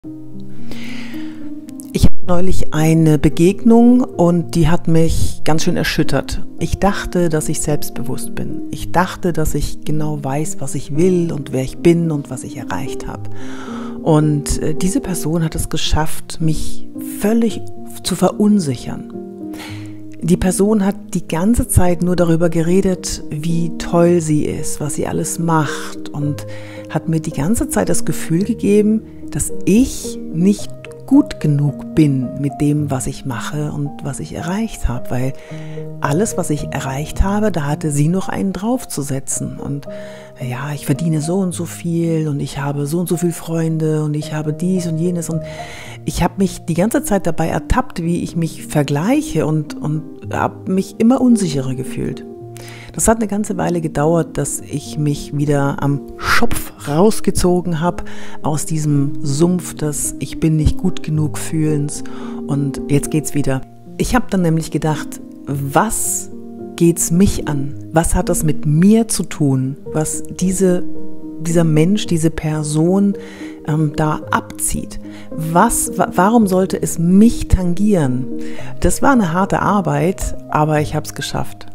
Ich hatte neulich eine Begegnung und die hat mich ganz schön erschüttert. Ich dachte, dass ich selbstbewusst bin. Ich dachte, dass ich genau weiß, was ich will und wer ich bin und was ich erreicht habe. Und diese Person hat es geschafft, mich völlig zu verunsichern. Die Person hat die ganze Zeit nur darüber geredet, wie toll sie ist, was sie alles macht und hat mir die ganze Zeit das Gefühl gegeben, dass ich nicht gut genug bin mit dem, was ich mache und was ich erreicht habe, weil alles, was ich erreicht habe, da hatte sie noch einen draufzusetzen und ja, ich verdiene so und so viel und ich habe so und so viele Freunde und ich habe dies und jenes und ich habe mich die ganze Zeit dabei ertappt, wie ich mich vergleiche und habe mich immer unsicherer gefühlt. Das hat eine ganze Weile gedauert, dass ich mich wieder am Schopf rausgezogen habe aus diesem Sumpf des Ich bin nicht gut genug Fühlens und jetzt geht's wieder. Ich habe dann nämlich gedacht, was geht's mich an? Was hat das mit mir zu tun, was dieser Mensch, diese Person da abzieht? Warum sollte es mich tangieren? Das war eine harte Arbeit, aber ich habe es geschafft.